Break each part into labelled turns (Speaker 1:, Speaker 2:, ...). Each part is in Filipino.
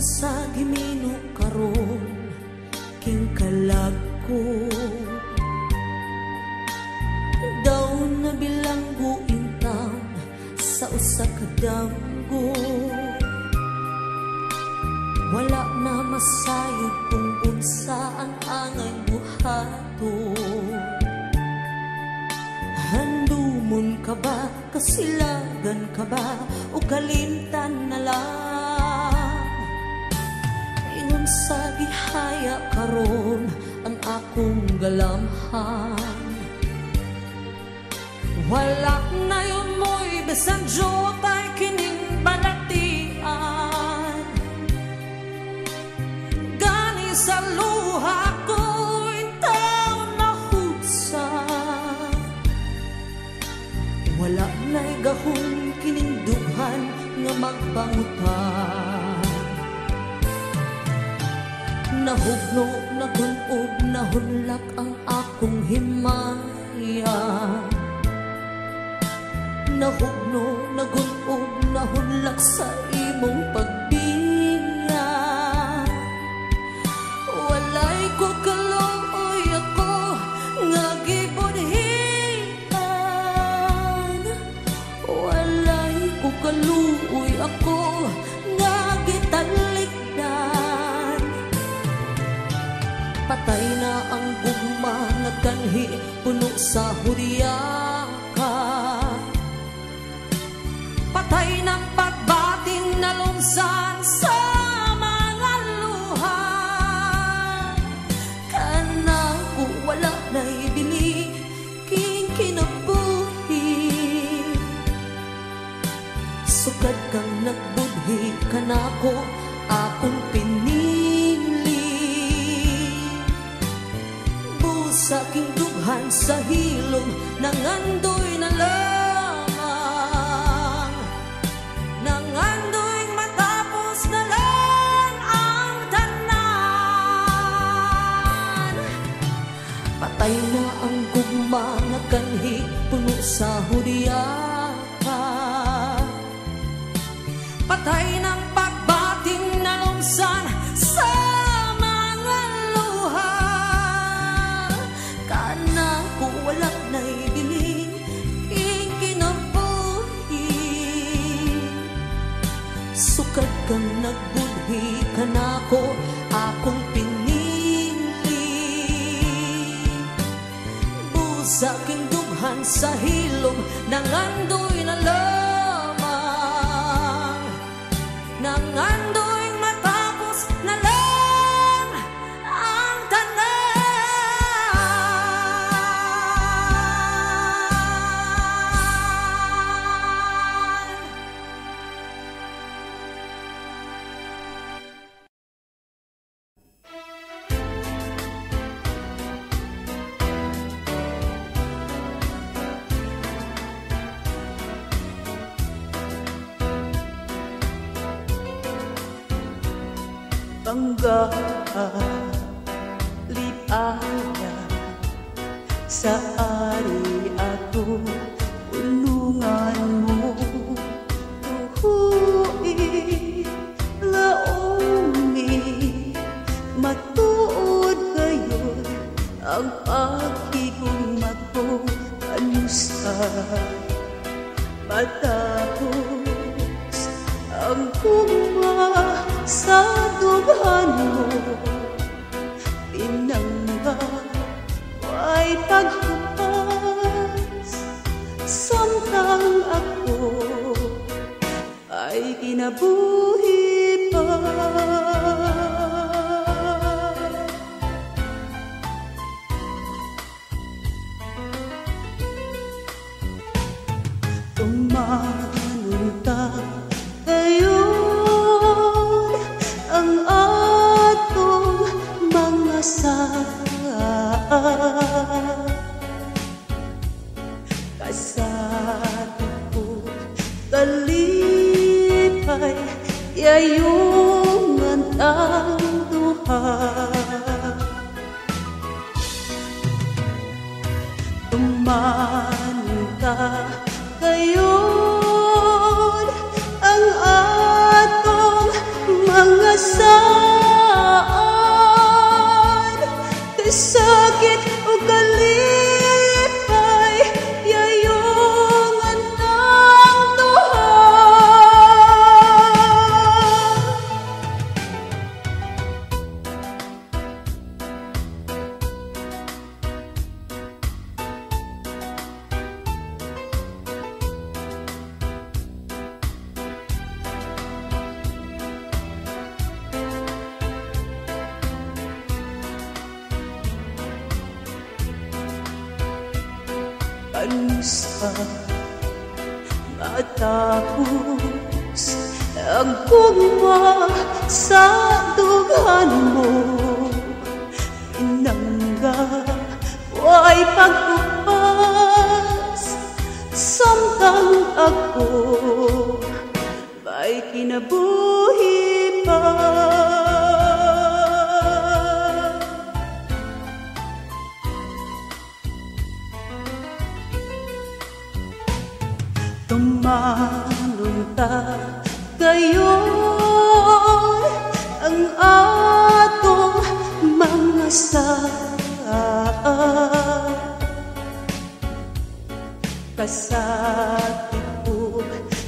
Speaker 1: sa gimino karon king kalag ko daw na bilanggo intaw sa usa ka danggo wala na masayod kung unsa ang angay buhato handumon ka ba kasilagan ka ba o kalimtan na lang ingon sa gihaya karon ang akong galamhan wala na yun mo'y besang jotay kining balatian gani sa luha ko'y tao na hutsa wala na'y gahong kining dughan nga magpangutan nahugno, nagunog, nahunlak ang akong himaya nahugno, nagunog, nahunlak sa imong pagbiya walay ko kaluoy ako nga gibudhian walay ko kaluoy ako nga gitalikdan patay na ang gugma nga kanhi puno sa huryaka patay ng pagbating na lumsan sa mga luha kanako wala na'y bili king kinabuhi sukad kang nagbudhi kanako akong pinili busa king dughan sa hilom nangandoy na lamang nangandoy matapos na lang ang tanan patay na ang gugma nga kanhi puno sa huryaka patay ng pagbating na lumsan sa mga luha kanako wala na'y bili king kinabuhi sukad kang nagbudhi kanako akong pinili busa king dughan sa hilom nangandoy na lamang nangandoy matapos na lang ang
Speaker 2: bangga lipaya sa ari ato ulungan mo tuhui laomi matuod kayo ang pagkigumat ko anusa matapos ang kuma sa dughan mo pinangga ay paghupas samtang ako ay kinabuhi pa tumanunta kasado ko kalipay yayungan ang duha tumanunta kayon ang atong mga sa matapos ang gugma sa dugan mo. Inangga ay pagkupas samtang ako may kinabuhi pa. Tumanunta gayon ang atong mga saan. Kasakit ko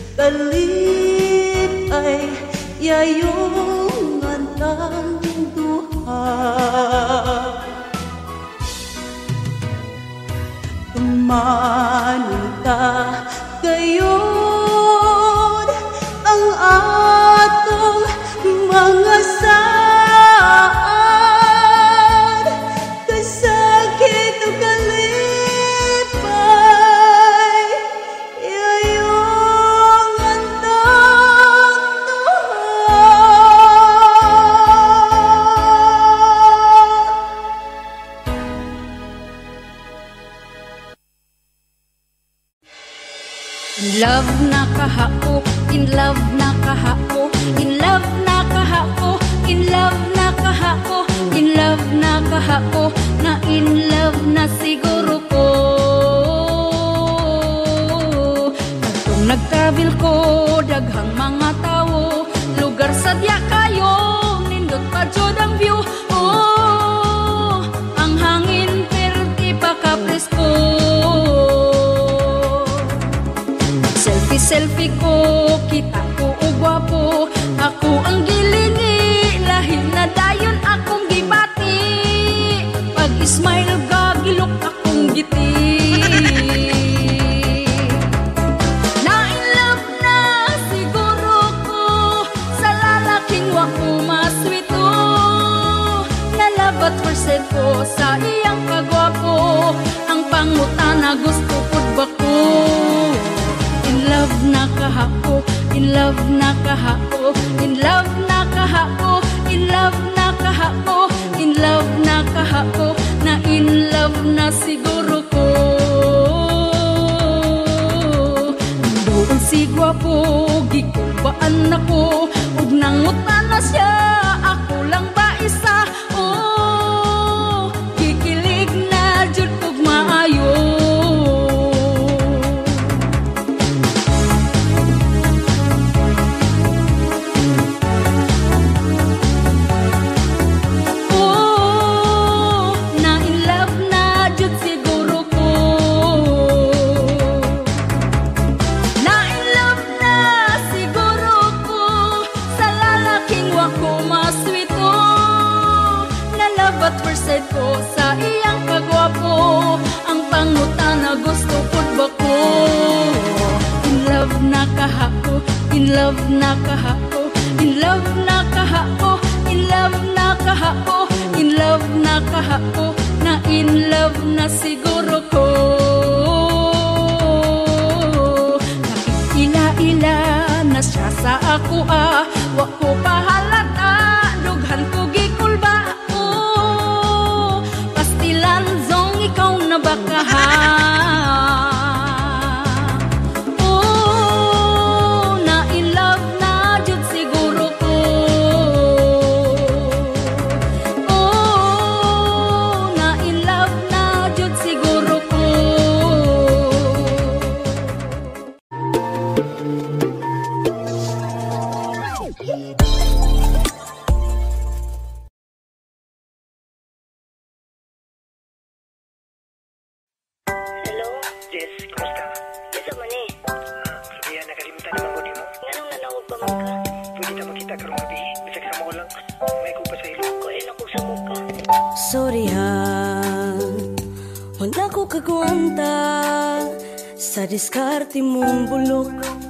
Speaker 2: galit ay yayungan ng duha. Tumanunta gayon ang atong mga saan. Kasakit o kalipay yayong andang duha.
Speaker 3: In love na kahako, in love na kahako, in love na kahako, in love na kahako, in love na kahako, na in love na siguro ko. Katong nagkabil ko, daghang mga tao, lugar sadya kayo, nindot pa jud ang view. Oh, ang hangin perti pa kapresko. Selfie ko, kita ko o gwapo, ako ang gilingi, lahi na dayon akong gibati. Pag smile gagilok akong giti. Na in love na siguro ko sa lalaking wako maswito. Nalabat percent ko sa iyang kagwapo, ang pangutana gusto pud ba ko. In love na kahako, in love na kahako, in love na kahako, in love na kahako, in love na kahako, na in love na siguro ko. Doon si gwapo, gikubaan ako, ug nangutan na siya, ako lang ba isa? Oh, kikilig na jud kog maayo. Ko sa iyang kagwapo, ang pangutana gusto pud ba ko. In love na kahako, in love na kahako, in love na kahako, in love na kahako, in love na kahako, na in love na siguro ko. Nakikila-ila na siya sa ako wa ko pahalata, dughan ko gikulba. Ikaw na baka ha? Oh, na in love na jud siguro ko. Oh, na in love na jud siguro ko.
Speaker 1: Sorry ha, wala ko kagwanta sa diskarte mong bulok.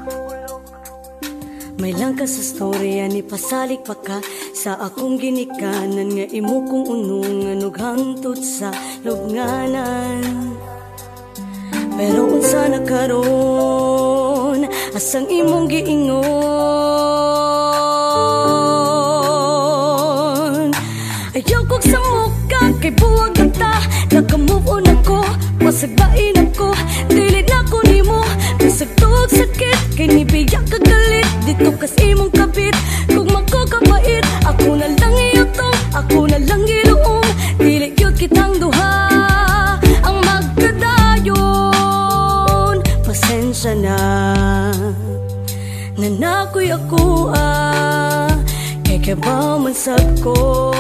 Speaker 1: May lang ka sa storya ni pasalik pa ka sa akong ginikanan nga imo kong unungan ug hangtod sa lubnganan. Pero unsa na karon asang imong giingon. Ayaw kog sa muka kay buwag na ta. Naka-move on ako, pasagdain ako. Dili na ko nimo, bisag tuog sakit. Kay nibiyak kagalit, dito kas imong kabit. Kung magkakabait, ako na lang iyotong, ako na lang iluong. Dili yun kitang duha ang magkadayon. Pasensya na nanakoy ako kay kabaw man sab ko.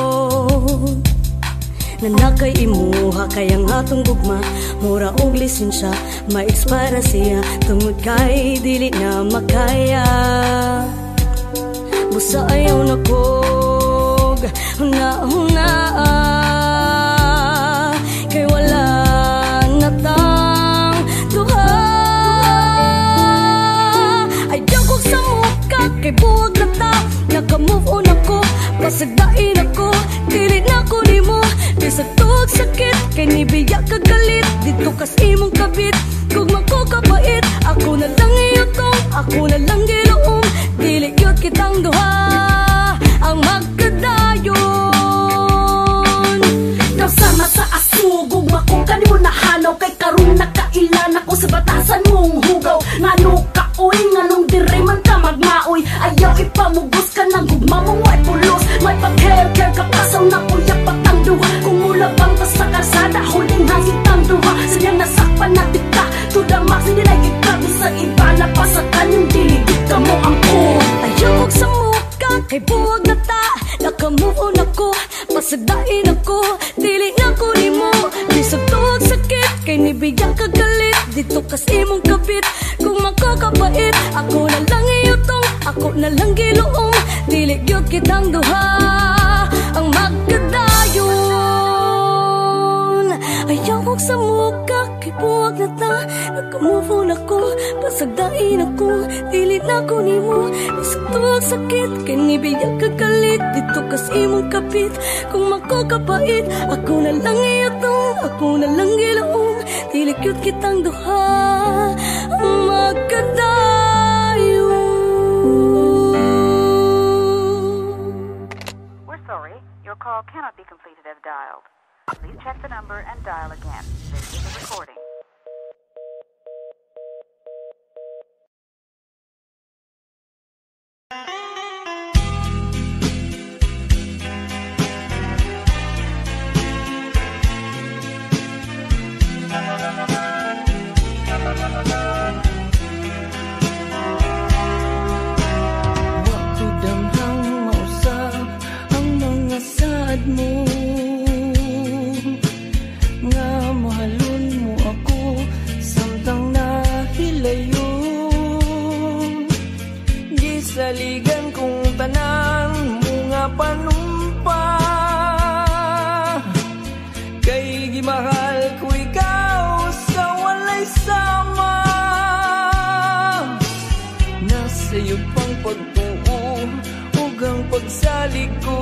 Speaker 1: Nanakay imuha kay ang atong gugma mura og lisensya ma-expire siya tungod kay dili na makaya. Busa ayaw na kog huna-huna kay wala na tang duha. Ayaw kog sa muka kay buwag na ta. Naka-move on ako, pasagdain ako. Dili na ko nimo, bisag tuog sakit. Kay nibiyak kagalit, dito kas imong kabit. Kung magkakabait, ako na lang iyotong, ako na lang giluong. Dili yun kitang duha ang magkadayon.
Speaker 3: Nasama sa asugog, makong kanimo nahanaw. Kay karon nakailan ako sa batasan mong hugaw. Ngano ka uy, nganong dire man ka magmaoy. Ayaw ipamugos ka ng gugma mong way pulos. May pag-hair-care ka pasaw na kuya patang duha. Kung mula bang tas sa karsada, huling hangin tang duha. Sayang nasakpan natin ka, to the max, hindi na ikag. Isang iba na pa sa kanyang diligid ka mo ang ko.
Speaker 1: Ayaw kog sa muka kay buwag na ta. Naka-move on ako, pasagdain ako. Dili na ko nimo, bisag tuog sakit. Kay nibiyak kagalit, dito kas imong kabit. Kung magkakabait, ako na lang iyotong, ako na lang giluong. Dili yun kitang duha ang magkadayon. Ayaw kog sa muka kay buwag na ta. Naka-move on ako, pasagdain ako. Dili na ko nimo, bisag tuog sakit. Kay nibiyak kagalit, dito kas imong kapit. Kung magkakabait, ako na lang iyotong, ako na lang giluong. Dili yun kitang duha ang magkadayon.
Speaker 4: We're sorry, your call cannot be completed as dialed. Please check the number and dial again. This is a recording.
Speaker 5: Wakudamhang mausap ang mga saad mo, nga mahalon mo ako samtang nahilayo. Gisaligan kong tanan mga panumpa, kay gimahal ko ikaw sa walay sama. Nasa'yo pang pagtuo ug ang pagsalig ko,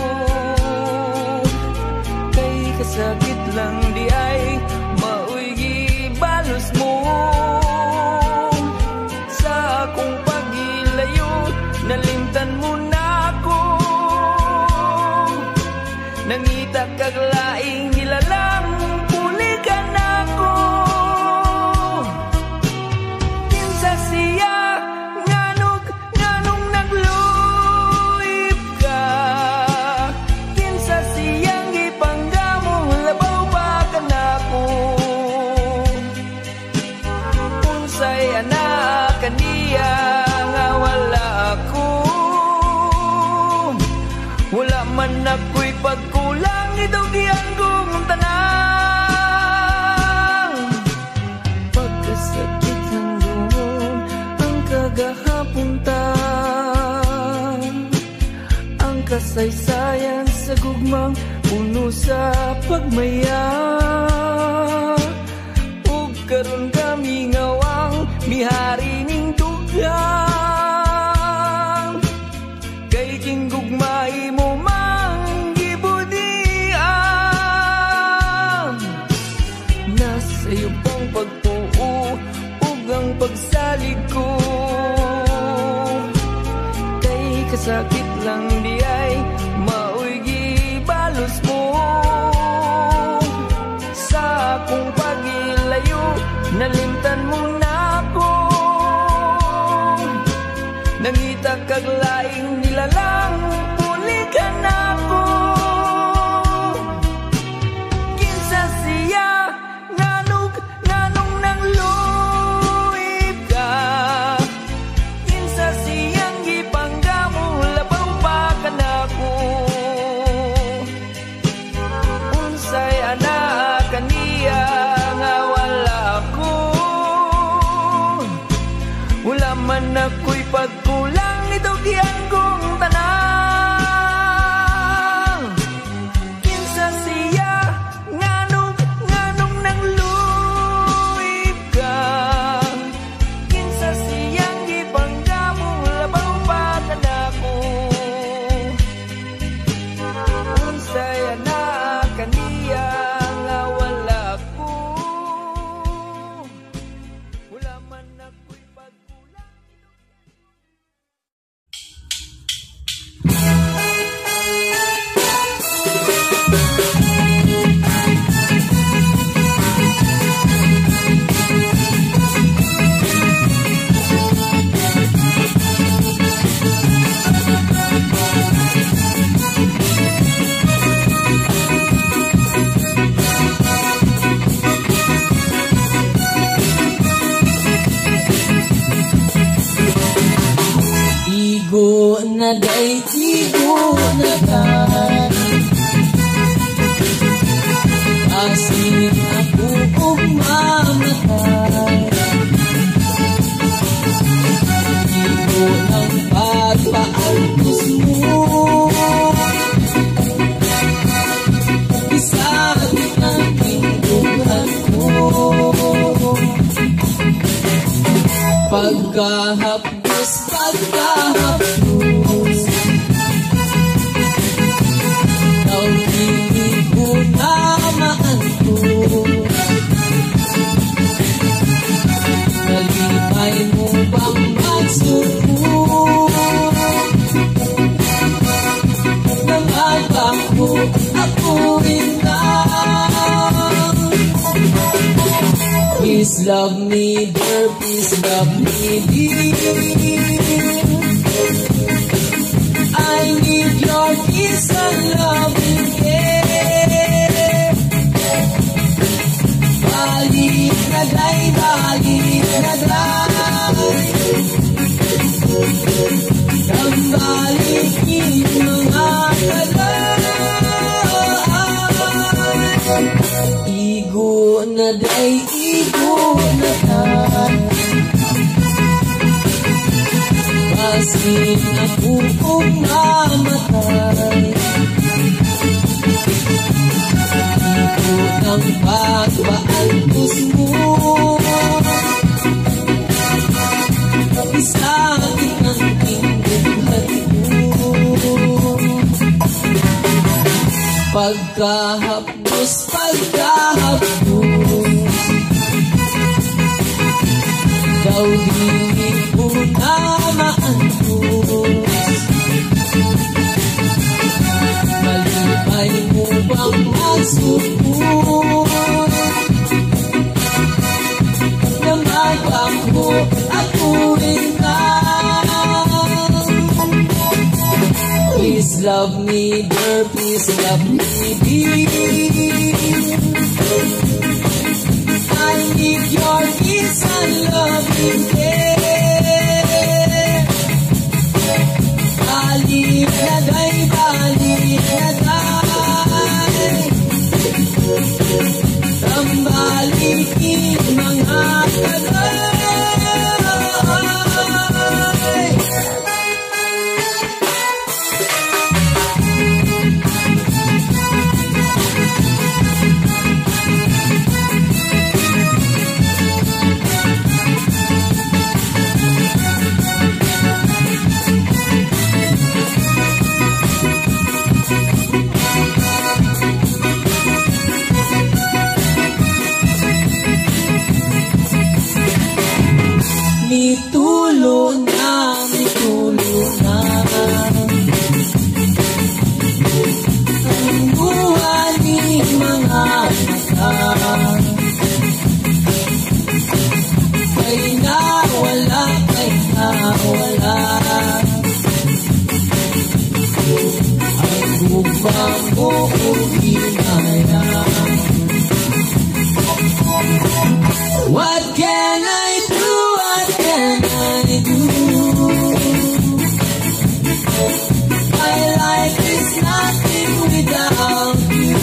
Speaker 5: kay kasakit lang di ay maoy gibalos mo. Sa akong pagilayo nalimtan mo na ako, nangita kag laing nilalang pulikan ako. Kinsa siya nganong nagluyip ka, kinsa siyang ipanggamo labaw ba ka nako. Unsay anak kaniya nga wala ako, wala man ako'y pagkulang, idugian kong tanang. Pagkasakit hanggang ang kagahapunta, ang kasaysayan sa gugmang puno sa pagmaya. Ug karon kami ngawang mihari ning dugang, kay kinggugmay mo mang gibudian. Nasa'yo pang pagtuo kasakit lang di ay maoy gibalos mo. Sa akong pagilayo nalimtan mo na ako. Nangita kag laing nilalang puli ka na ako. Kinsa siya nganong nang luib ka. Kinsa siyang gipanggamo labaw pa ka na ko. Unsay anak kaniya nga wala ko. Wala man ako'y pagkulang nito giyang kong tanang. Kinsa siya nganong nang luib ka. Kinsa siyang gipanggamo labaw pa ka na ko. Unsay anak kaniya nga wala ko. Wala man ako'y pagkulang.
Speaker 6: Igo na day, igo na day. Asin ako mamatay. Igo ng pagpaaltos mo. Isagit ang pindugan ko. Pagkahapdos, pagkahapdos. Daw hindi ko na maantos. Nalipay mo bang magsuko? Namabako ako rin lang. Please love me dear, please love me dear. I need your kiss and loving care. Balik na day, balik na day. Nambalikin mga kalay. Igo na day, igo na day. Asin ako kung mamatay. Ito ng pagpaaltos mo. Isakit ng pinduhan ko. Pagkahapdos, pagkahapdos. Daw hindi ko na maantos. Malipay mo bang magsuko? Namabako ako rin lang. Please love me dear, please love me dear. I need your kiss and loving care. Balik na day, balik na day. Tambalikin mga kalay. mo hinaya. What can I do? What can I do? My life is nothing without you.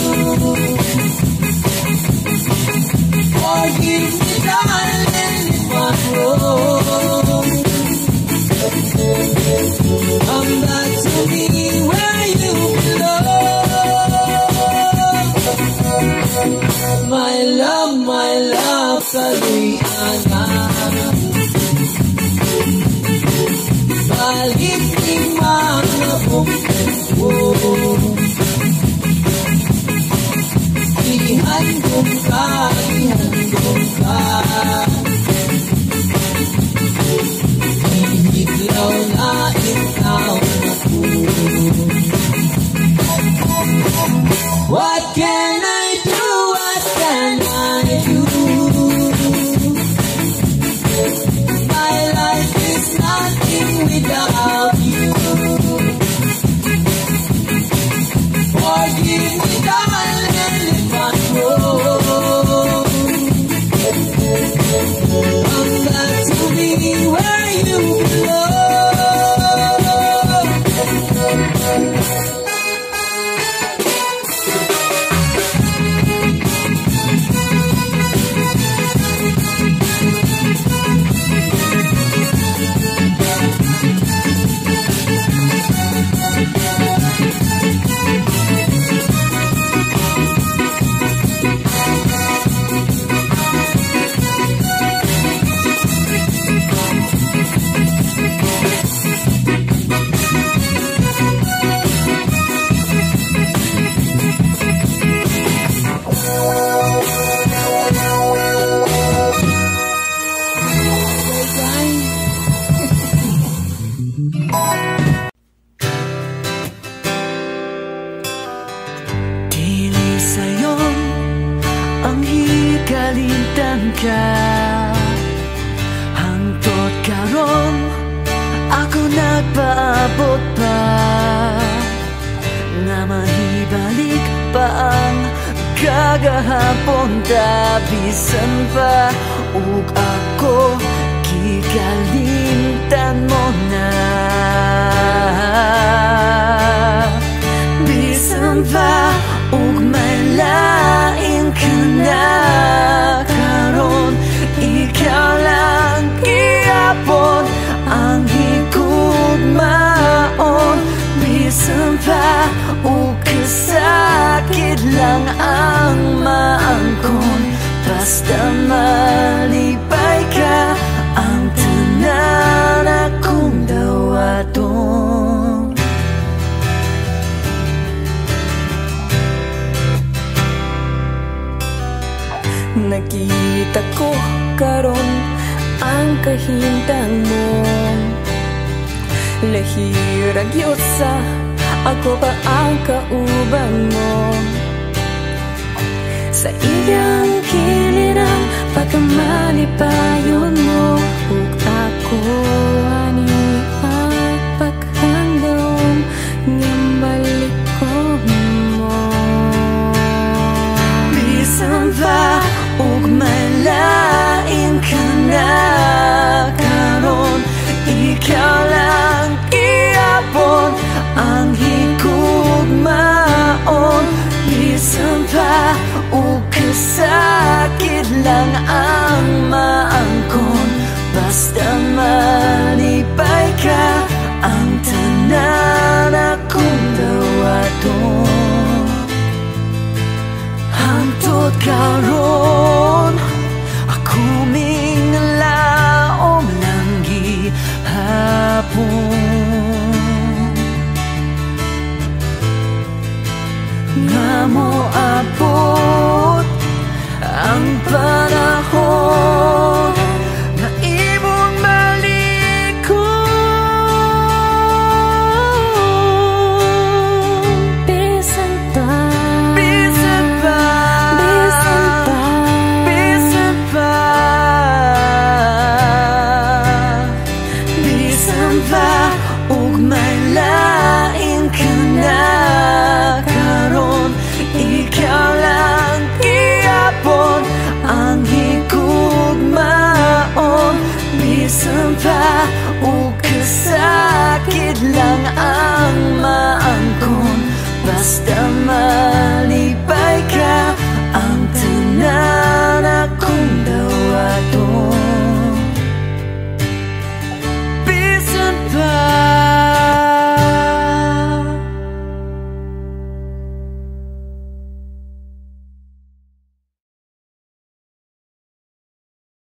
Speaker 6: Forgive me, darling, if I'm wrong. Come back to me where you belong. My love, Kaliana. Balik ni mga bukid ko. Ihandong ka, ihandong ka. Ihiglaw na ikaw na ko. What can I do? What can I do? My life is nothing without you. Forgive me, darling, if I'm wrong. Come back to me where you belong.
Speaker 7: Dili sa'yo ang hikalintang ka. Hangtod karon ako nagpaabot pa, nga mahibalik pa ang kagahapon. Tabisan pa ug ako kikalimtan mo na. Bisan pa ug may lain ka na karon, ikaw lang gihapon ang higugmaon. Bisan pa ug kasakit lang ang maangkon, basta malipay ka ang tanan akong dawaton.
Speaker 1: Nakita ko karon ang kahintang mo, lahirag yun sa ako pa ang kauban mo. Sa iyang kilirang pagkamalipayon mo, ug ako ani at paghandom ng balik ko mo.
Speaker 7: Bisan pa ug may lain ka na karon, ikaw lang gihapon ang higugmaon. Bisan pa ug kasakit lang ang maangkon, basta malipay ka ang tanan akong dawaton. Hangtod karon ako minglaom lang gihapon, nga mo abot ang panahon na imong malikon.
Speaker 1: Bisan pa,
Speaker 7: Bisan pa,
Speaker 1: bisan pa,
Speaker 7: bisan pa, bisan pa ug may lain ka na karon.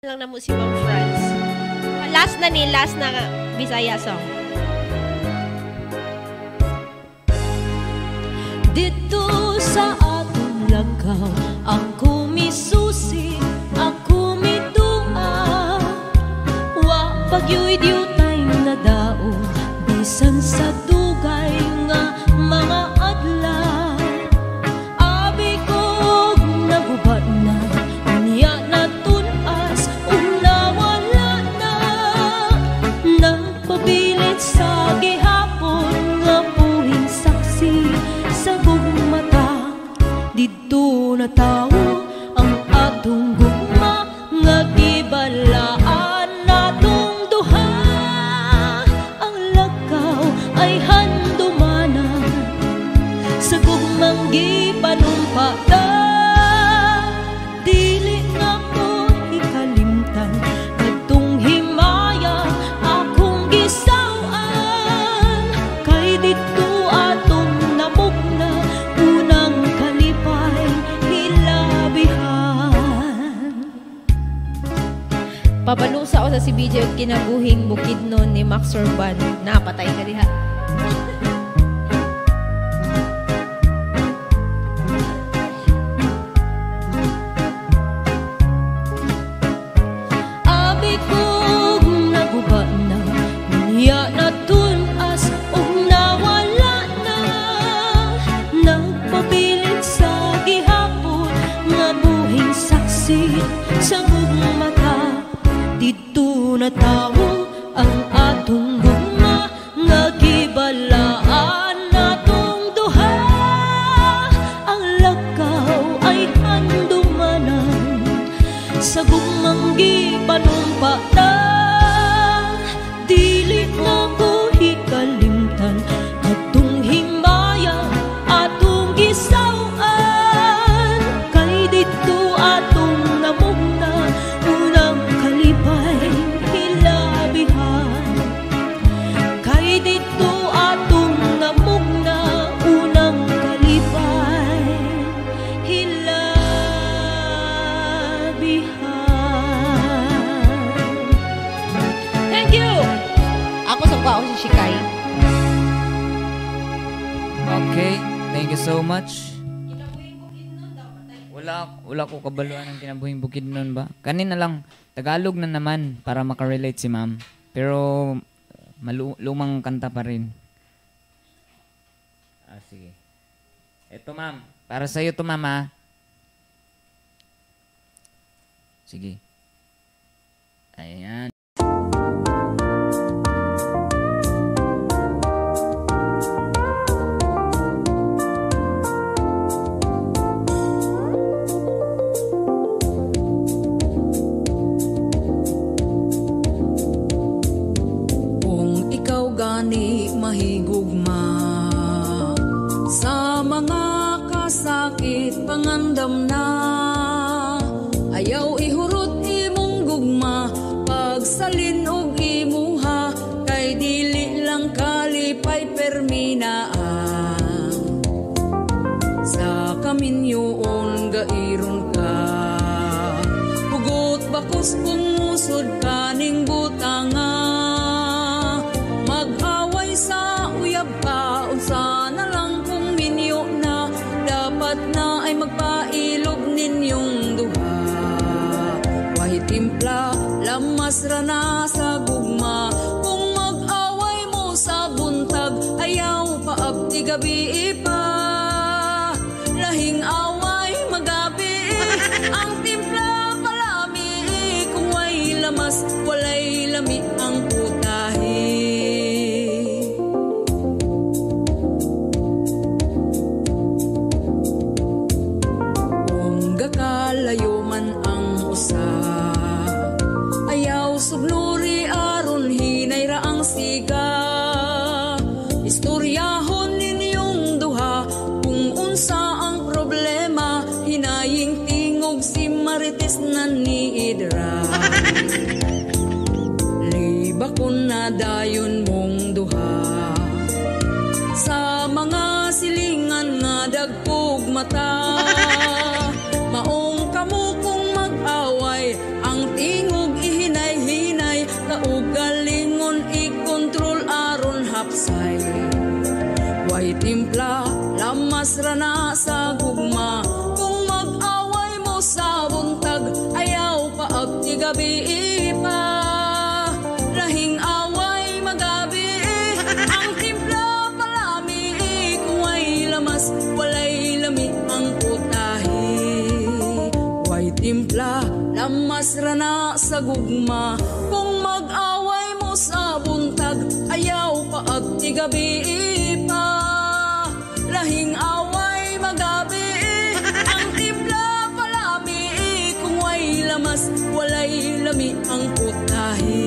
Speaker 8: lang na mo si Ma'am Franz. Last na Bisaya song.
Speaker 1: Dito sa atong lagaw, ako misusi, ako midua. Wa pagyoy diutay na dao, bisan sa dugay nga mga adlaw. Abi ko nagubat na, unya na tunas, unawala na. Nagpabilit sa gihapon nga buhing saksi sa gugmata. Dito na tao ang atong gugma nga gibalaan natong duha. Ang lakaw ay handumanan sa gugmang gipanumpata. Dili nga ko ikalimtan kadtong himaya akong gisawan. Kay dito atong namugna unang kalipay hilabihan.
Speaker 8: Pabalusa o sa si BJ og kinabuhing Bukidnon ni Max Urban. Napatay ka diha.
Speaker 1: Abi kog naguba na, unya na tunas ug nawala na. Nagpabilit sa gihapon nga buhing saksi sa gugmata. Dito na tao ang atong gugma nga gibalaan natong duha. Ang lakaw ay handumanan sa gugmang gipanumpata. Dili na ko hikalimtan kadtong himaya atong gisawan. Kay dito atong namugna unang kalipay hilabihan. Kay dito atong namugna unang kalipay hilabihan.
Speaker 8: Thank you. Ako sa ako si Shikay.
Speaker 9: Okay, thank you so much. Wala ko kabaluan ng kinabuhing Bukidnon ba? Kanina lang, Tagalog na naman para makarelate si ma'am. Pero lumang kanta pa rin. Sige. Eto ma'am, para sa'yo to ma'am ha. Sige. Ayan.
Speaker 3: Kung ikaw gani mahigugma sa mga kasakit pangandam na, ayaw ihurot imong gugma pagsalin og imuha. Kay dili lang kalipay perminaan sa kaminyoon gairon ka. Hugot bakos pumusod kaning butanga, mag-away sa uyab ka. Unsa na lang kung minyo na, dapat na ay magpailob ninyong duha. Wahi timpla, lamas ra na sa gugma. Kung mag-away mo sa buntag, ayaw paabti gabi pa. Lahing away magabi, ang timpla palami. Kung way lamas, walay lami ang putahe. Kung gakalayo man ang usa, ayaw sugnuri aron hinay ra ang siga. Istoryahon ninyong duha kung unsa ang problema. Hinaying tingog si Marites na ni Idra. Libakon na dayon mong duha sa mga silingan nga dagkog mata. Maong kamo kung mag-away ang tingo Way timpla, lamas rana sa gugma. Kung mag-away mo sa buntag, ayaw pa abti gabi pa. Lahing away magabi, ang timpla palami. Kung way lamas, walay lami ang putahe. Way timpla, lamas rana sa gugma. Kung mag-away mo sa buntag, ayaw pa abti gabi pa. Lahing away magabi, ang timpla palami. Kung way lamas, walay lami ang putahe.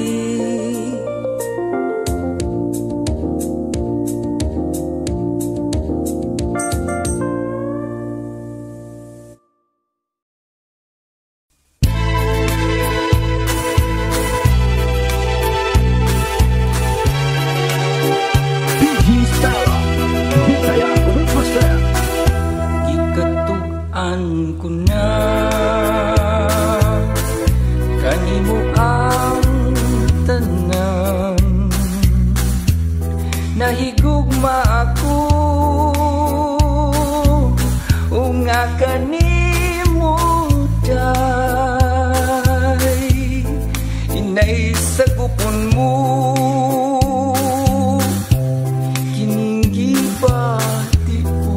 Speaker 5: Ko na kanimo ang tanan, nahigugma ako unga kanimo day, inay sa gupon mo kiningibati ko.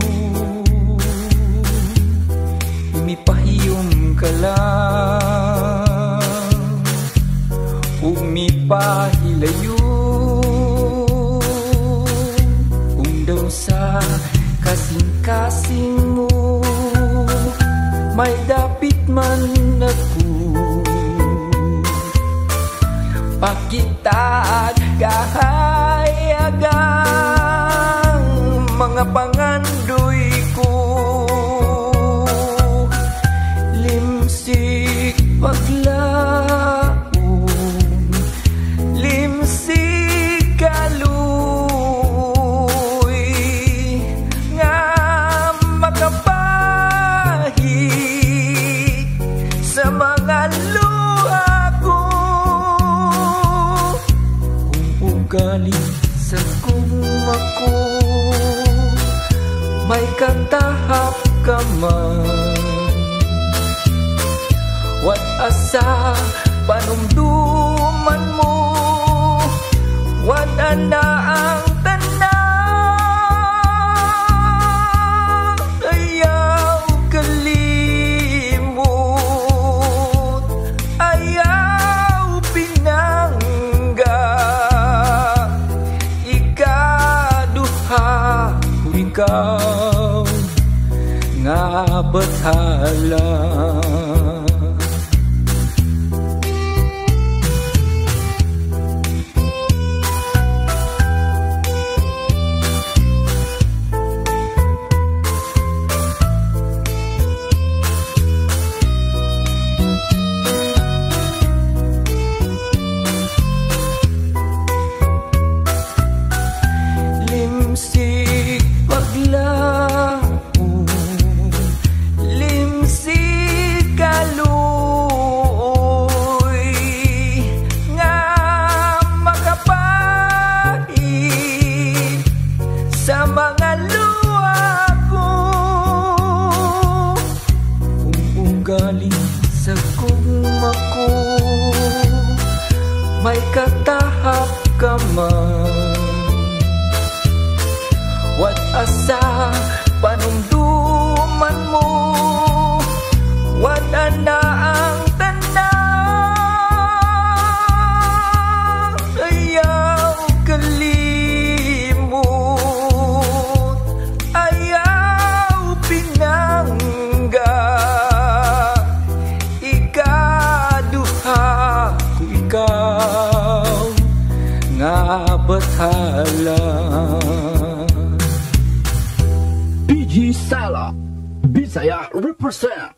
Speaker 5: Umipahiyom ka lang, umipahilayo, kung daw sa kasing-kasing mo may dapit man ako. Pakita at kahayagang mga pangandoy ko. Limsik paglaong, limsik kaluy, nga makapahit sa mga luha ko. Kung ugali sa gugma ko, may katahap ka man. Wat asa panumduman mo, wat na ang tanan. Ayaw kalimot, ayaw pinangga, ikaduha ko ikaw nga bathala. Limsik paglaong, limsik kaluy, nga makapahit sa mga luha ko. Kung ugali sa gugma ko, may katahap ka man. Wat asa panumduman mo, wat na ang tanan. Ayaw kalimot, ayaw pinangga, ikaduha ko ikaw nga bathala.
Speaker 10: PG Sala, Bisaya represent.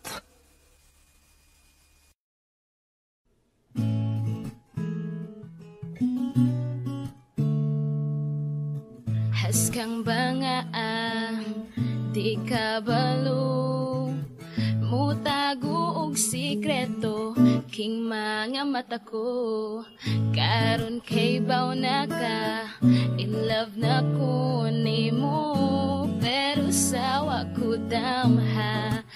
Speaker 11: Haskang bangaan, di ka balo, mutago og sikreto, king mga mata ko. Karon kay baw na ka, in love na ko nimo.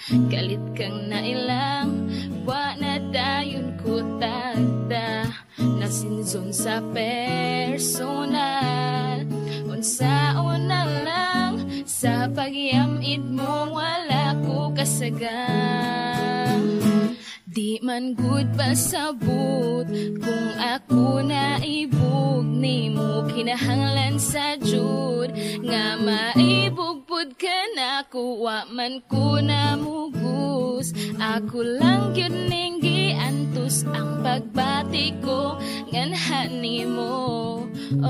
Speaker 11: Galit kang nailang, wa na dayon ko tagda. Nasinzon sa personal, unsaon na lang. Sa pagyamid mo wala ko kasagang. Di man good pasabot kung ako naibog nimo. Kinahanglan sa jud nga maibugpod ka na kuwa man ko namugos. Ako lang yun ning giantos ang pagbati ko nganhan nimo.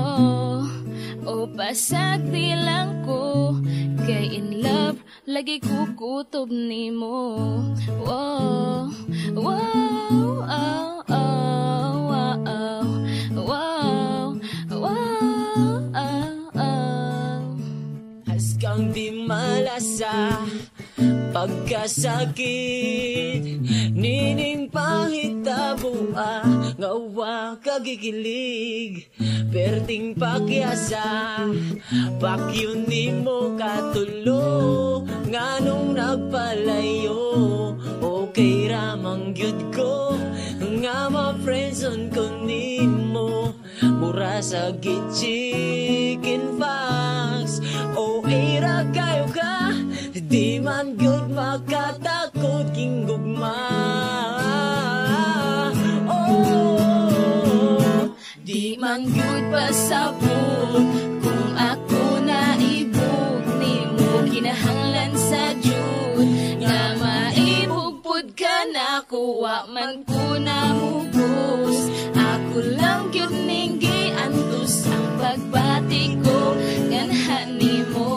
Speaker 11: O pasagdi lang ko kay in love lagi kukutob nimo. Wow, wow, oh, oh, wow, wow, wow, oh.
Speaker 5: Haskang di malasa pagkasakit, nining panghitabua ngawa kagigilig, perting pakyasa pakyun nimo katulo nganong nagpalayo. Okay ramang gyud ko nga ma-friendzone ko nimo, mura sa chicken fox. O ira kayo ka, di man good makatakot king gugma.
Speaker 11: Di man good pasabot kung ako naibog nimo. Kinahanglan sa jud nga maibugpod ka na kuwa man ko namugos. Ako lang gyud ning giantos ang pagbati ko nganhan nimo.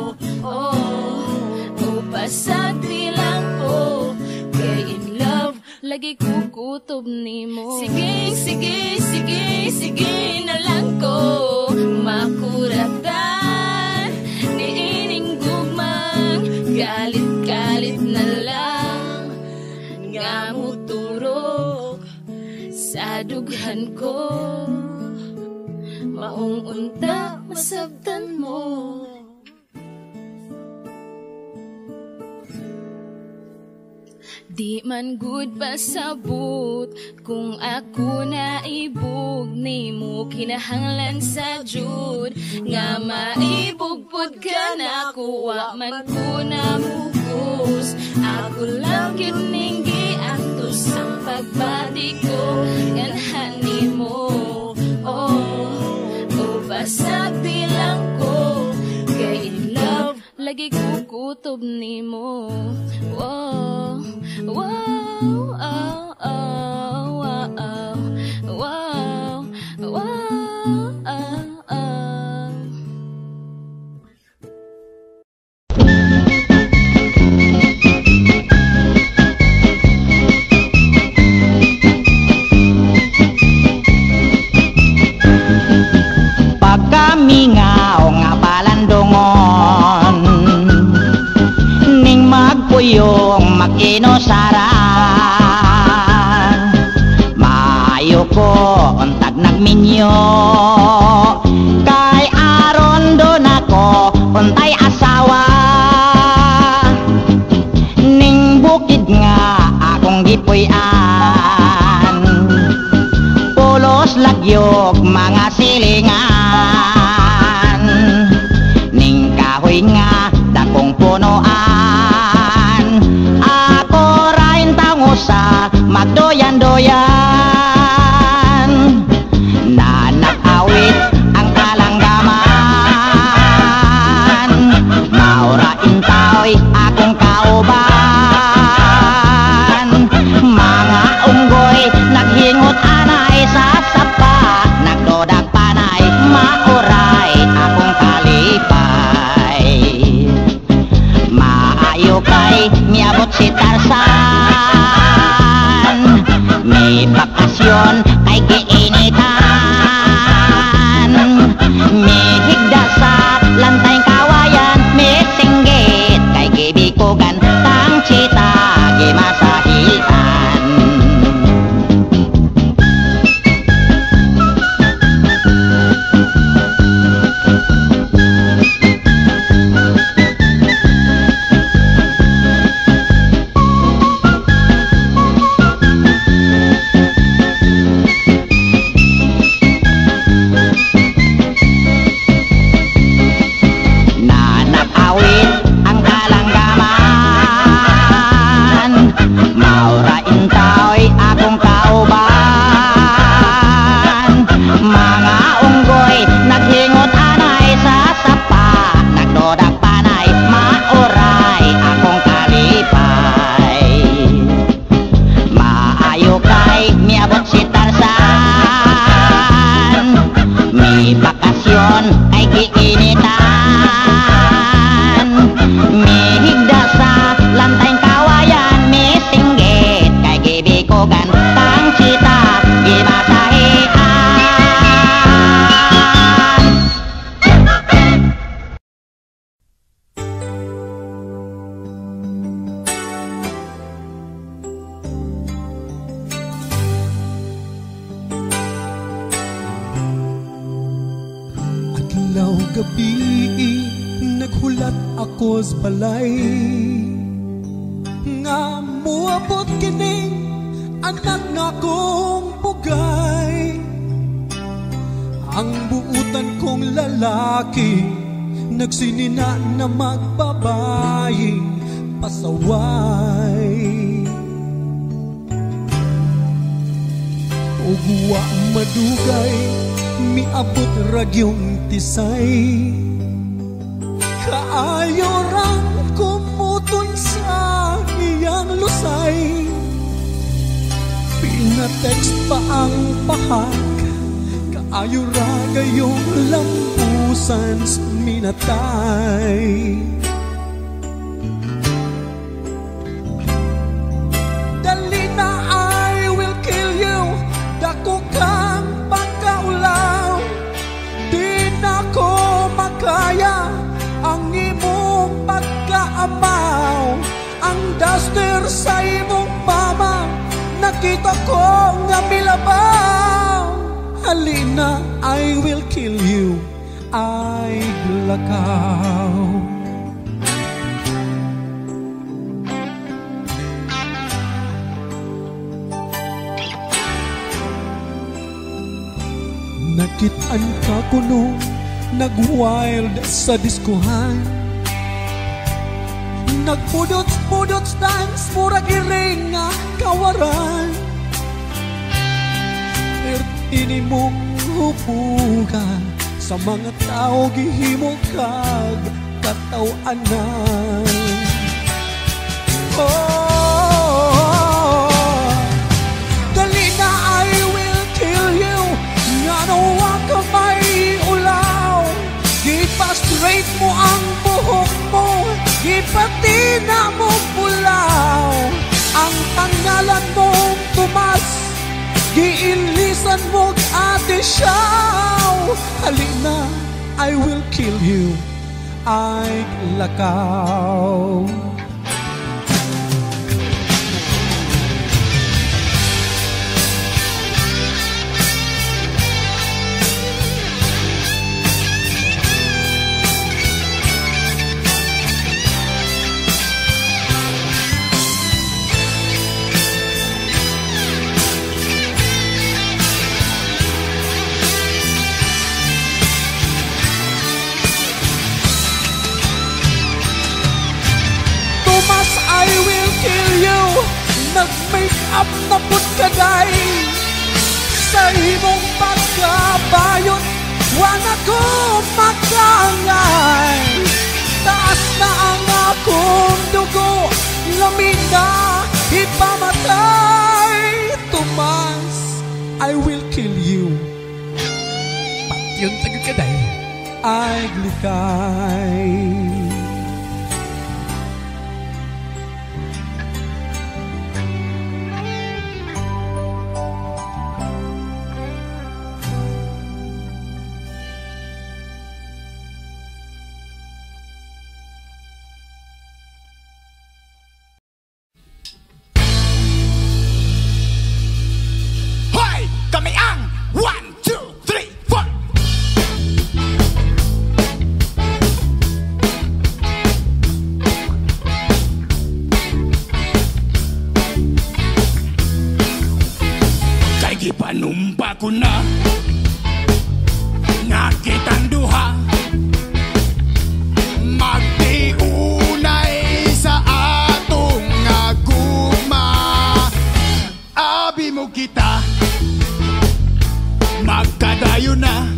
Speaker 11: Pasagdi lang ko kay in love lagi kukutob nimo. Sige, sige, sige, sige na lang ko makuratan niining gugmang. Galit-galit na lang nga muturok sa dughan ko. Maong unta masabtan mo. Di man good pasabot kung ako naibog nimo. Kinahanglan sa jud nga maibugpod ka na kuwa man ko namugos. Ako lang yun ning giantos ang pagbati ko nganhan nimo. Pasagdi lang ko kay in love lagi kukutob nimo. Wow, wow, oh, oh, wow, wow, wow, oh, oh.
Speaker 12: Pagkamingaw nga balandongon ning magpuyong mag-inosaran, maayo ko untag nagminyo kay aron doon ako untay asawa. Ning bukid nga akong gipuy-an, pulos lagyog mga silingan, ning kahoy nga dakong punuan. Ako rain tango sa magdoyan-doyan, na nakawit ang kalanggaman. Maurain tao'y akong kauban, mga unggoy naghingot anay sa sapa, nagdodag panay mauray akong kalipay.
Speaker 13: gabi naghulat ako sa balay nga muabot kining anak na kong bugay. Ang buutan kong lalaki nagsinina na magbabaying pasaway. Ugwa madugay miabot ragyong tisay. Kaayo rang kumuton sa iyang lusay. Pinatext pa ang pahag, kaayo ra gayong lampusan sa minatay. Dali na, I will kill you, dako kang pagkaulaw. Di na ko makaya ang imong pagkaamaw. Ang duster sa imong mama nakita ko nga milabaw. Halina, I will kill you, ay lakaw. Nakitaan ka kuno nag-wild sa diskuhan. Nagpudot-pudot dance murag iring nga kawaran. Pertini mong hubugan sa mga tao gihimo kag katawanan. Oh, dali na, I will kill you, nga nawa ka may ulaw. Gipa-straight mo ang buhok mo, gipatina mo pulaw. Ang pangalan mong Tomas, giilisan mo ate siyaw. Halina, I will kill you, ay lakaw. I will kill you, nag-make up na putkaday. Sa imong pagkabayot, wala ko makangay. Taas na ang akong dugo, lamin na ipamatay. Tomas, I will kill you, patyon tagakaday, ay glikay.
Speaker 14: Panumpa ko na nakitang duha magtiunay sa atong gugma. Abi mo kita magkadayo na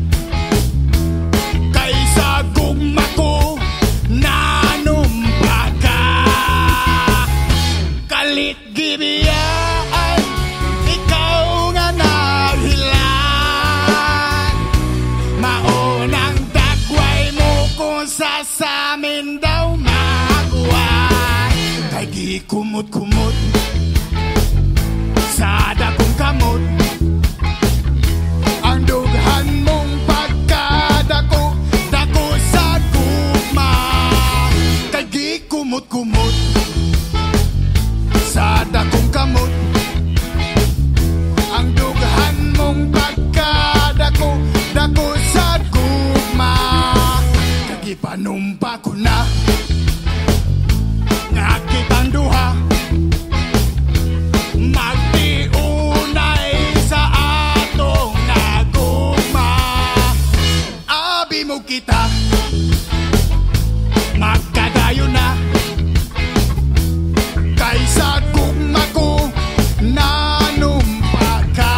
Speaker 14: kaysa gugma ko nanumpa ka. Kalit gibiyaan sa amin daw makuha. Kay gikumot-kumot sa dakong kamot, ang dughan mong pagkadako, dako sa gugma. Kay gikumot-kumot sa dakong kamot, ang dughan mong pagkadako, dako sa gugma. Gipanumpa ko na nga kitang duha magtiunay sa atong nagugma. Abi mo kita magkadayo na kaysa gugma ko nanumpa ka.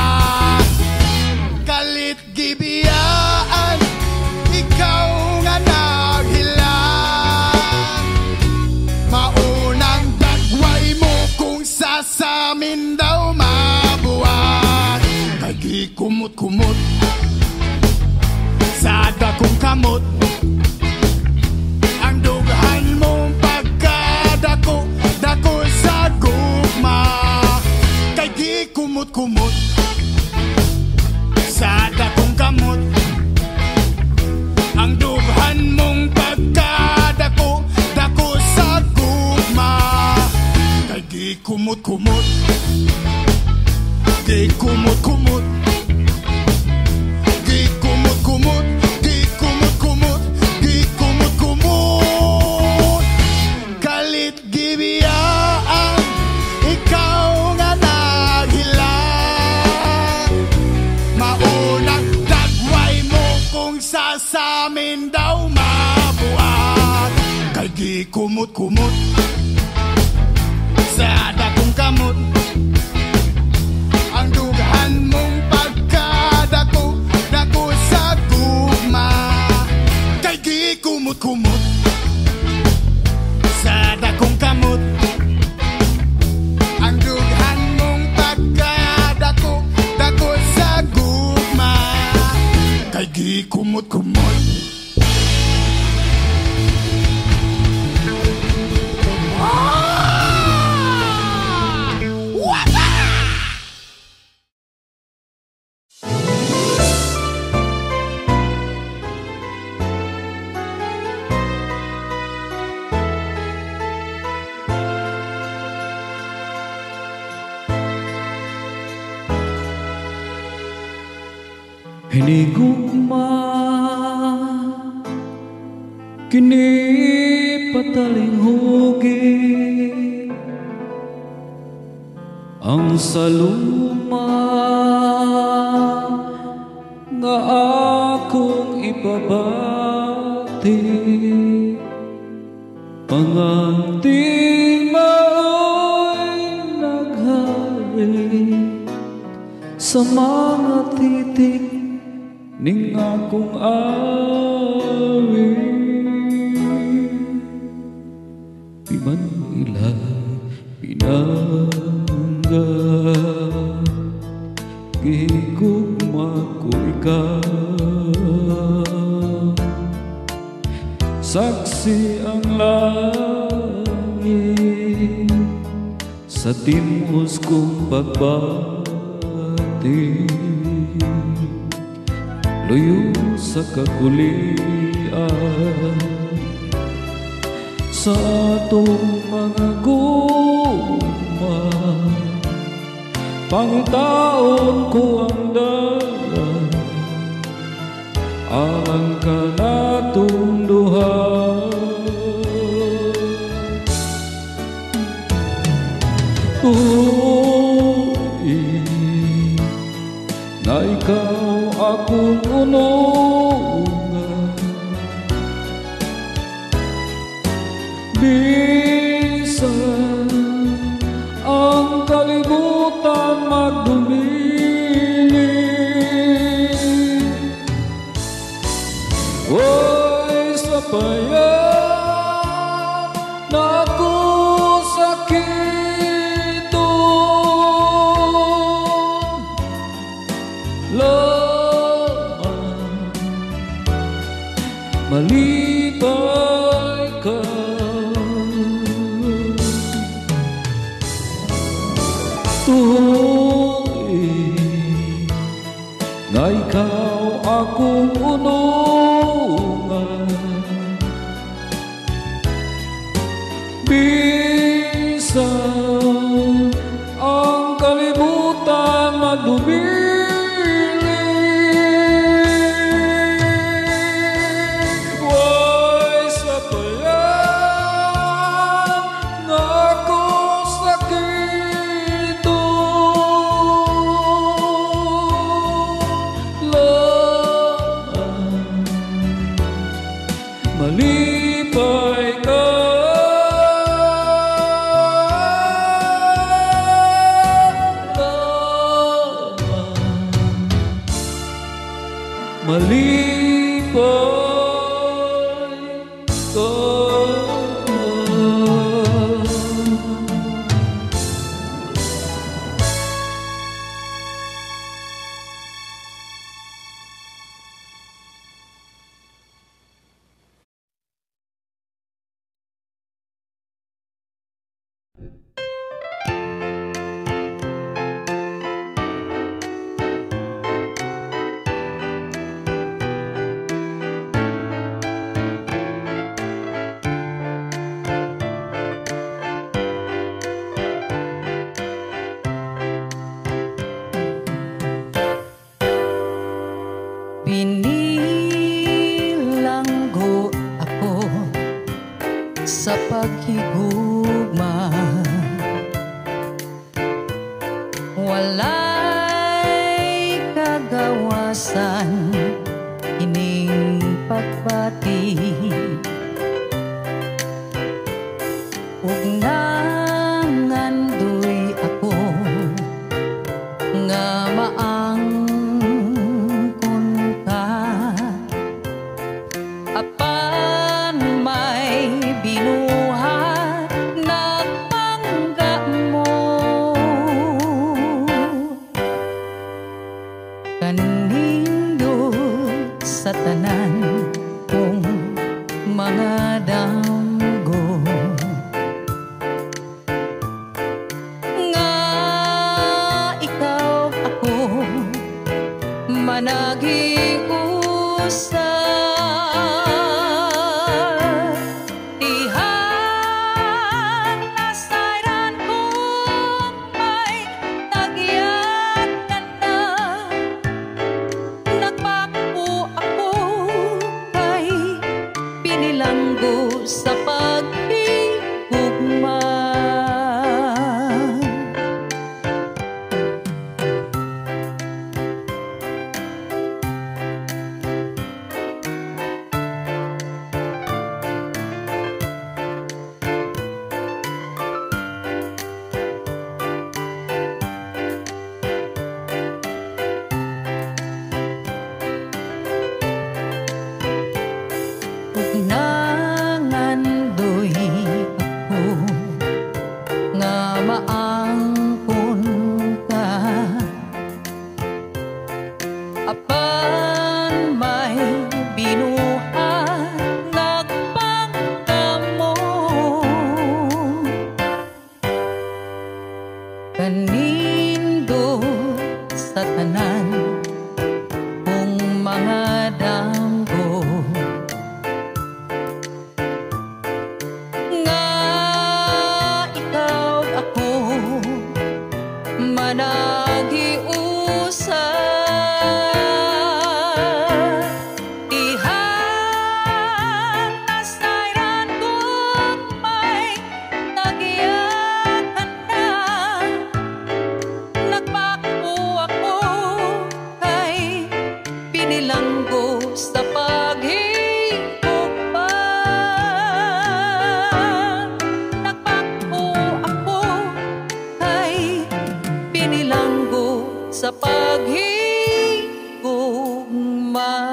Speaker 14: Kalit gibiyaan ikaw nga naghilang, maunang dagway mo kung sasamin daw mabuhat. Kay gikumot-kumot sa dakong kamot ang dughan mong pagkadako dako sa gugma. Kay gikumot-kumot sa dakong kamot ang dughan mong pagkadako dako sa gugma. Kay gikumot-kumot gikumot-kumot gikumot-kumot gikumot-kumot gikumot-kumot. Kalit gibiyaan ikaw nga naghilang, maunang dagway mo kung sasamin daw mabuhat. Kay gikumot-kumot sa dakong kamot ang dughan mong pagkadako dako sa gugma. Kay gikumot-kumot sa dakong kamot ang dughan mong pagkadako dako sa gugma. Kay gikumot-kumot
Speaker 15: hinigugma kini pataling hugit ang saluma nga akong ipabati. Panganting mao'y naghari sa mga titik ning akong awit. Di man ila pinangga gigugma ko ikaw, saksi ang langit sa timos kong pagbati. Luyo sa kakulian sa atong mga guma, pangitaon ko ang dalan ang kanatong duha. Tuloy na ikaw akong unungan, bisan ang kalibutan magdumili. Oy sapayan na ako sakiton, malibay ka. Tuloy na ikaw akong unungan, bisan ang kalibutan magdumili. Whoa. malipay ka. Malipay ka.
Speaker 16: Binilanggo ako sa paghigugma, walay kagawasan ining pagbati, ug nangandoy ako nga maang apan may binuhat nagpangga mo, kanindot sa tanan kong mga damgo, nga ikaw ako manag-iusa. Sa paghigugma, nangandoy ako nga maangkon ka, apan may binuhat nagpangkamo, kanindot sa tanan kong mga damgo, manag-iusa. Dihan nasayran kung may nagyakan na, nagpako ako kay pinilanggo sa paghigugma, nagpako ako kay pinilanggo sa paghigugma.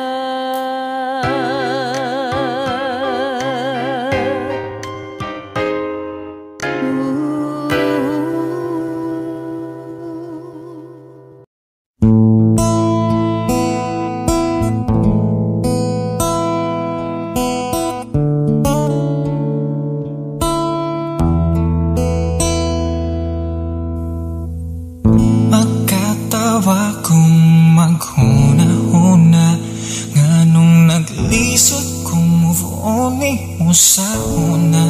Speaker 17: Magkatawa kong maghuna-huna, nganong naglisod kong move on mo sa una.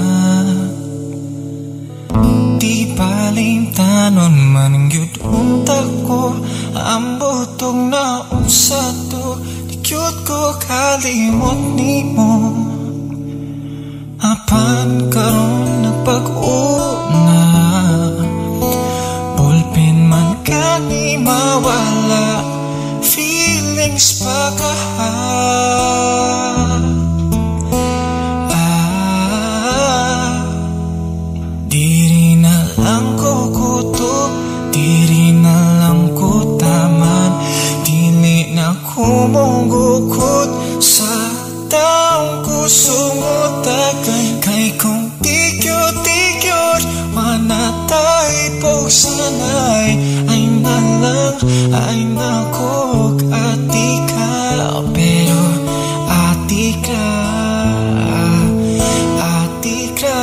Speaker 17: Di palimtanon man gyud unta ko, ambotog na usad to, di gyud ko kalimot nimo. Apan karon nagpag-una, ballpen man kani mawala, feelings pa kaha. sumutakan kay kung tigyot-tigyot manatay po sanay ay nalang ay nakog ati ka pero ati ka ati ka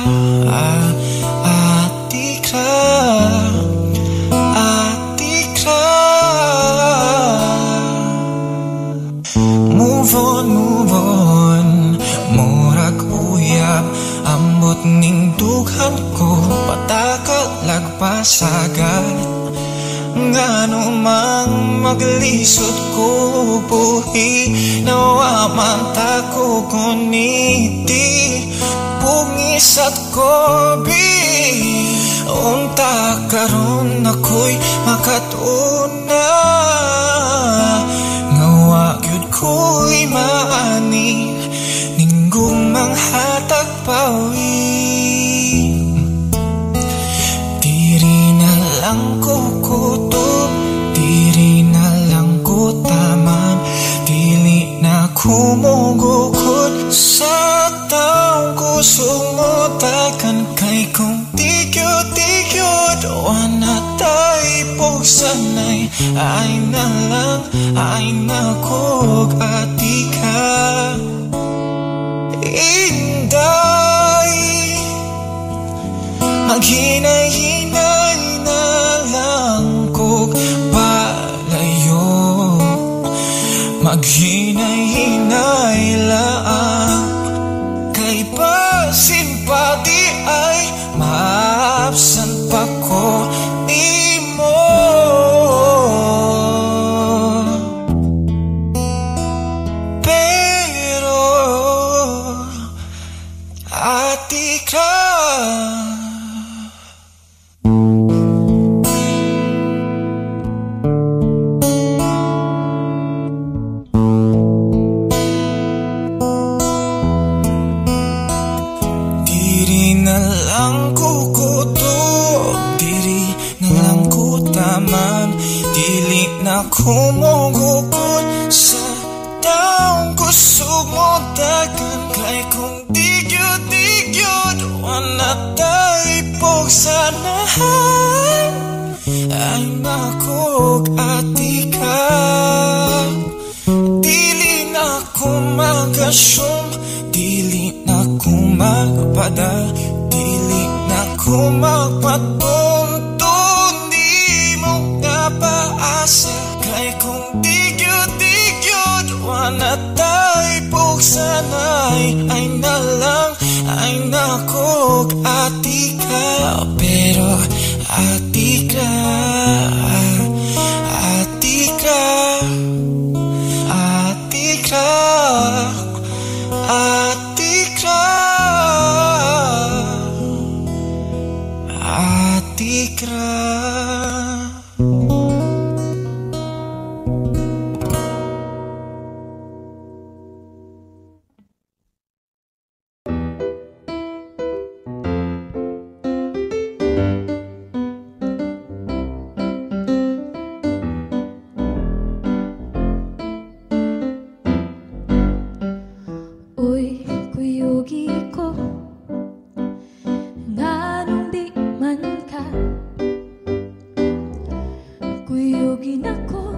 Speaker 17: ati ka ati ka move on murag uyab ambot ning dughan ko patakal lagpasagad ngano mang maglisod ko buhi nawa man tako kuniti pungisat ko bi unta karon ako'y makatuna ngawa gyud ko'y maani ninggong manghatag pawi diri na lang ko kutob diri na lang ko taman dili na kumugukod sa taong ko sumutakan kay kung tigyot-tigyot wana tay po sanay ay nalang ay nakog ati ka inday maghinay-hinay na lang kog palayo maghinay-hinay lang kay pasimpati ay maabsan pa ko imo pero ati ka diri na lang ko kutob diri na lang ko taman dili na kumugukod sa taong ko sumutakan kay kung tigyot-tigyot wana tay po sanahan ay nakog ati ka dili na ko mag-assume dili na ko magpada dili na ko magpatuntun di mo kapaasa kay kung tigyot-tigyot wana tay po sanay ay nalang ay nakog ati ka pero ati ka ati ka ati ka ati ka ati ka
Speaker 1: Uy, kuyugi ko nganong di man ka kuyugin ako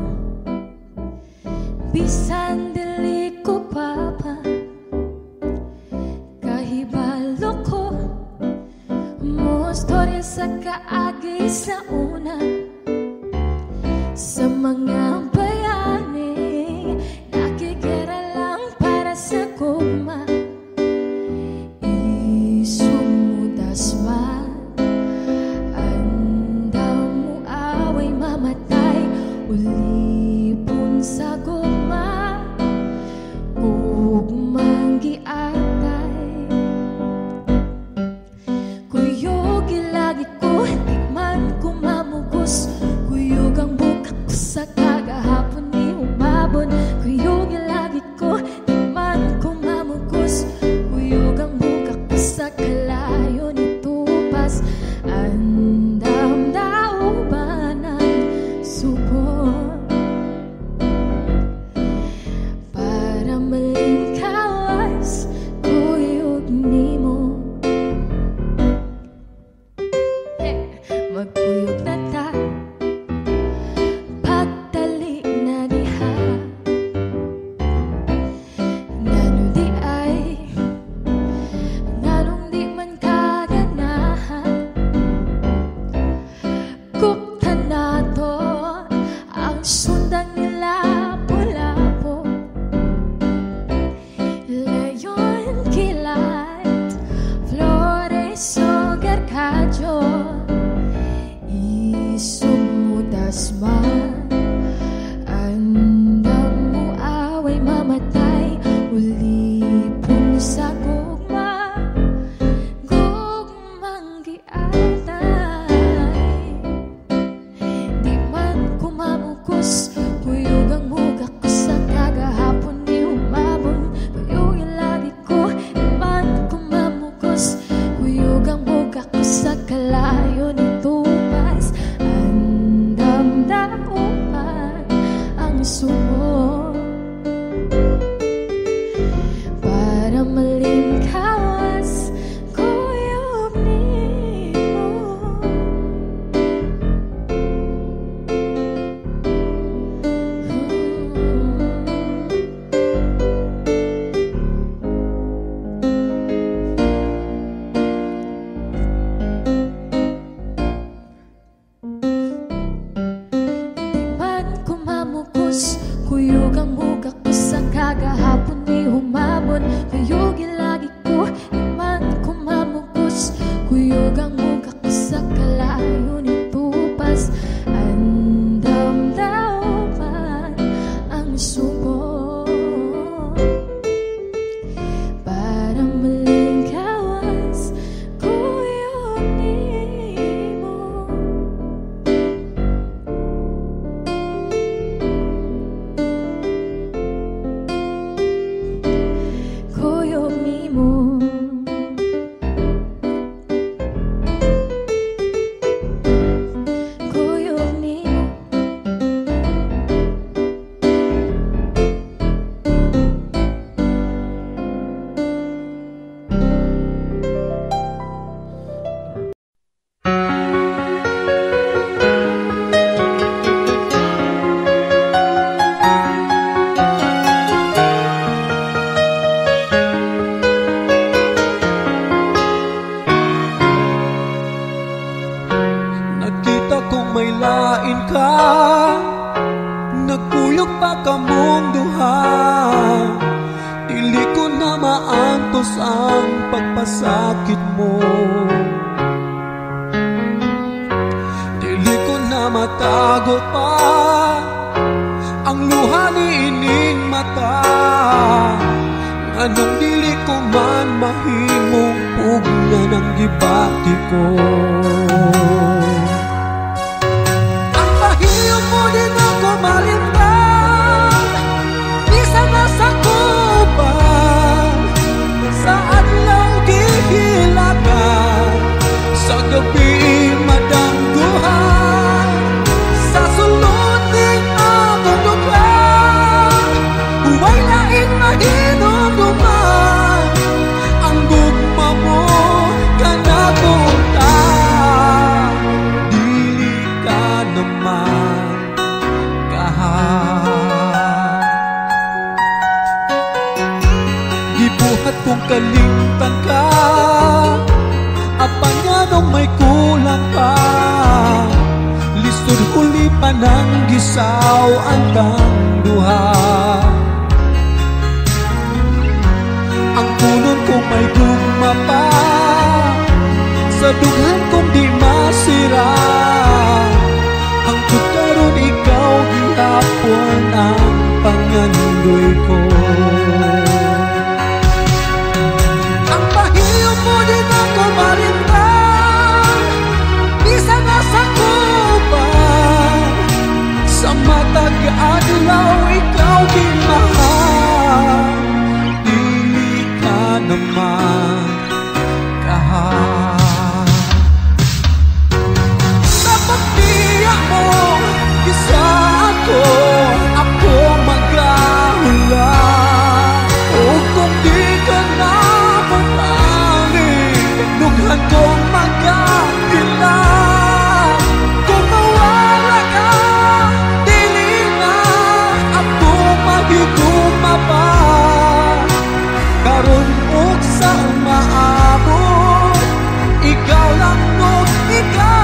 Speaker 1: bisan dili ko papa kahibalo ko mo storya sa kaagay sa una sa mga bayani nakikira lang para sa kuma isumudas man anda mo away mamatay ulipon sa guma ug manggiatay kuyogi lagi ko di man kumamugos kuyog ang bukak sa kaga
Speaker 18: ang pagpasakit mo. Dili ko na matago pa ang luha ni ining mata. Anong dili ko man mahimong pugna ng gibati ko. Ang pahiyong mo din ako malintang, isa na sa kuban, sa adlaw gihilagan, sa gabi madangguhan, sa suluting akong duglan, huwag laing mahinom duman, ang gugma mo kanagunta. Dili ka naman gibuhat kong kalimtan ka, apan nga nung may kulang pa, lisod huli pa ng gisaw andang duha. Ang punon kong may gugma pa, sa dughan kong di masira, ang karon ikaw gihapon ang pangandoy ko. Ang pahiyong mo din ako malintang, bisa na sa kuban, sa matag adlaw ikaw ginmahal. Dili ka naman kahal. Sa pagtiyak mo kisa ako magahula, o kung di ka na mabalik, dughan kong magagila. Kung mawala ka, dili na ako magiguma pa. Karon og sa maabot, ikaw lang og ikaw.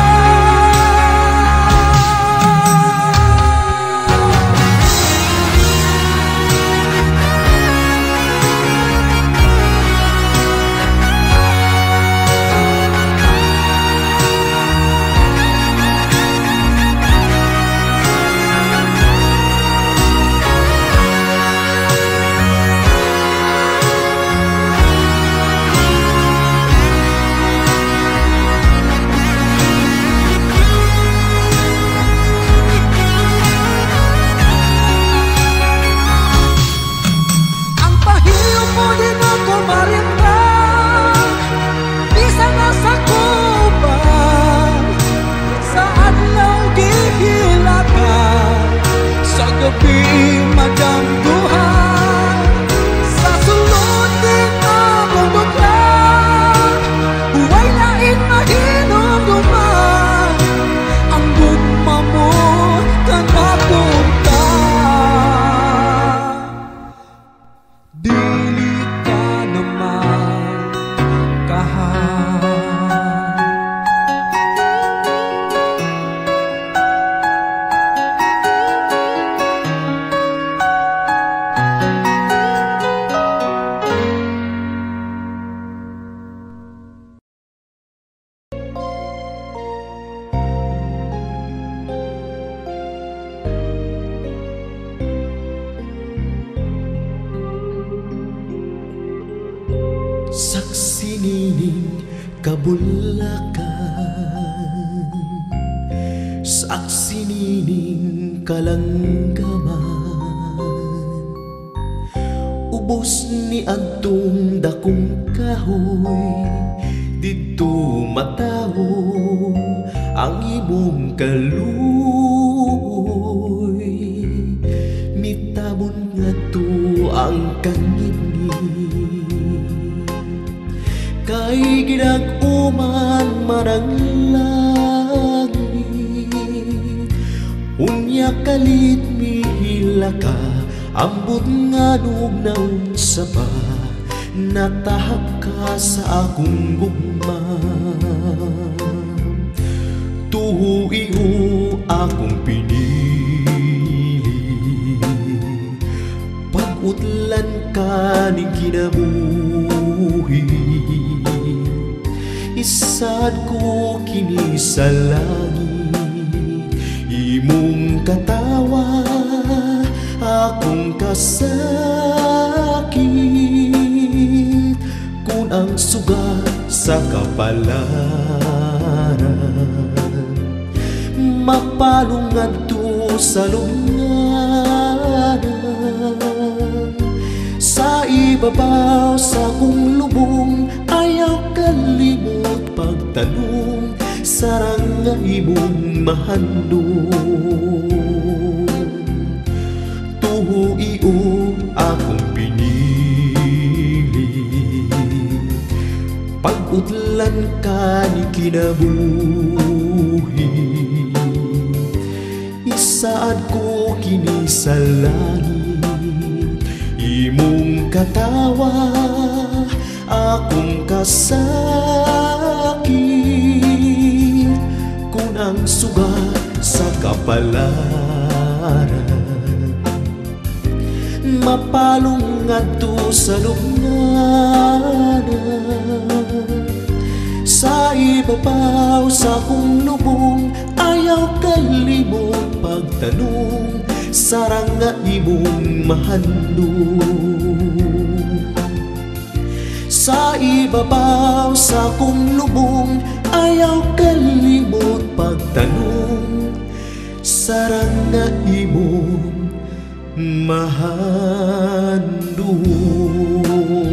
Speaker 19: Saksi nining kabulakan, saksi nining kalanggaman, ubos ni adtong dakong kahoy, dito matawo ang imong kaluoy. Mitabon nga to ang kangini, kay ginag-uman marang langit. Unya kalit mihila ka, ambot nga nugnaon sa ba, natahak ka sa akong gugma. Tuhuiho akong pinili, pag-utlan ka ni kinabuhi. Isad ko kini sa langit, imong katawa akong kasakit. Kung ang sugat sa kapalaran, mapalong ngadto sa lungganan. Sa ibabaw sa kong lubong, ayaw kalimot pagtanong, sarang nga imong mahandong. Tuho iyo akong pinili, pag-utlan ka ni kinabuhi. Isaad ko kini sa langit, imong katawa akong kasakit. Kung ang sugat sa kapalaran, mapalong ngadto sa lungganan. Sa ibabaw sa kong lubong, ayaw kalimot pagtanong, sarang nga imong mahandong. Sa ibabaw sa kong lubong, ayaw kalimot pagtanong, sarang nga imong mahandong.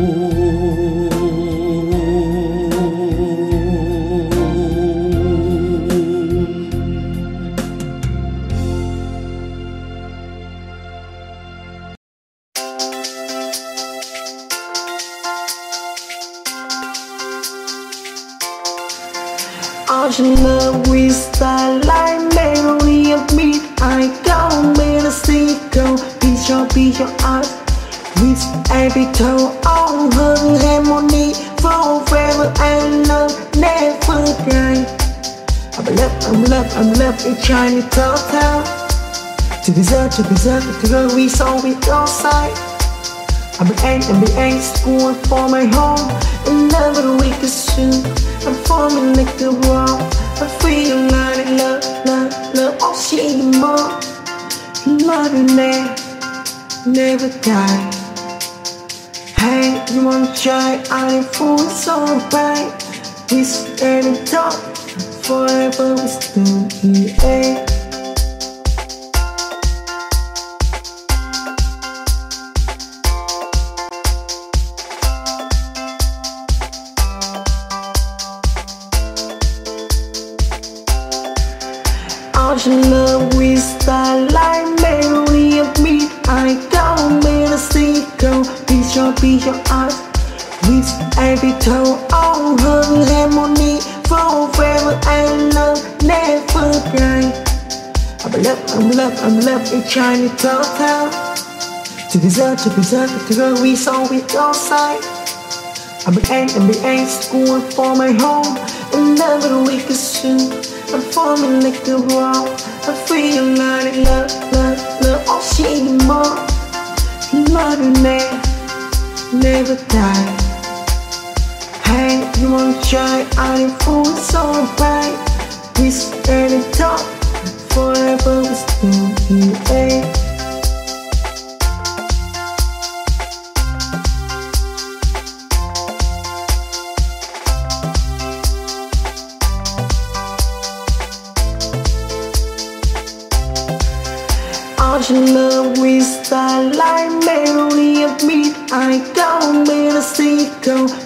Speaker 13: Ocean love with starlight, memory of me. I can't bear the secret. Be your art with every tone on her harmony. Forever and love, never die. I'm love, in Chinese town. To deserve, to go, we saw it all side. I'm an school for my home. Another week is soon. I'm forming like the wall. I feel like love, oh she more. Love you never die. Hey, you wanna try? I feel so bright. This every talk, forever we still here. Ocean love with starlight, memory of me. I can't bear the secret. Be your art with every tone on her harmony. Forever and love, never die. I'm love, in Chinese town. To deserve, to go, we saw it all side. I'm an school for my home. Another week is soon. I'm forming like the wall. I feel like love, oh she more. Love you never die. Hey, you wanna try? I feel so bright. We stand and talk, forever we still here. Ocean love with starlight, memory of me. I can't bear the secret.